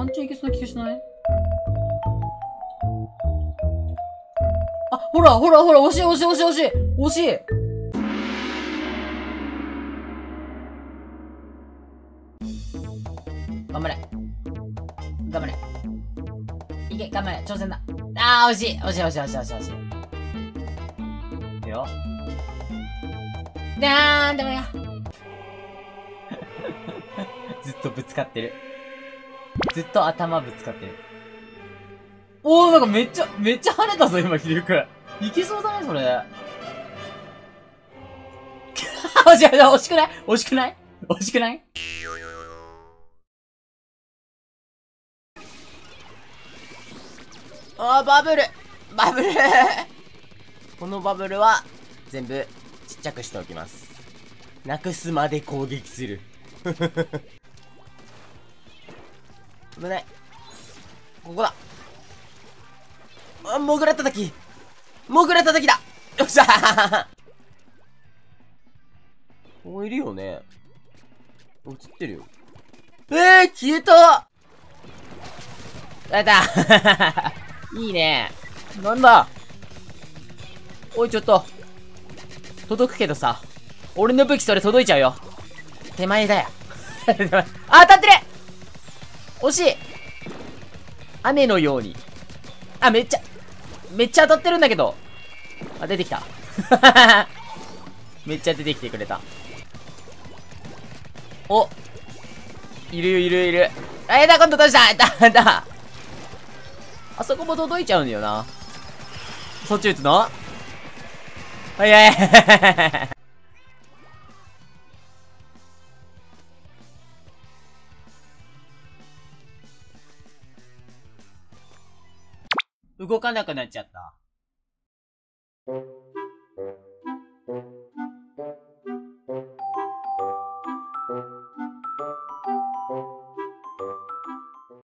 ワンチャンいけそうな気がしない？あ、ほら、ほら、ほら、惜しい、惜しい、惜しい、惜しい、惜しい。頑張れ。頑張れ。いけ、頑張れ、挑戦だ。あー、惜しい、惜しい、惜しい、惜しい、惜しい、惜しい。いくよ。ダメや。ずっとぶつかってる。ずっと頭ぶつかってる。おー、なんかめっちゃ跳ねたぞ、今、ひでゆくん。いけそうだね、それ。惜しい、惜しくない？惜しくない？惜しくない？あー、バブル！バブルこのバブルは、全部、ちっちゃくしておきます。なくすまで攻撃する。危ない。ここだ。あ、モグラ叩き。モグラ叩きだ。よっしゃー。ここいるよね。映ってるよ。消えた。やったいいね。なんだ。おい、ちょっと。届くけどさ。俺の武器それ届いちゃうよ。手前だよ。あ、当たってる。惜しい。雨のように。あ、めっちゃ当たってるんだけど。あ、出てきた。めっちゃ出てきてくれた。お、いるいるいる。あ、今度どうした？あそこも届いちゃうんだよな。そっち撃つの？はいはい。動かなくなっちゃった。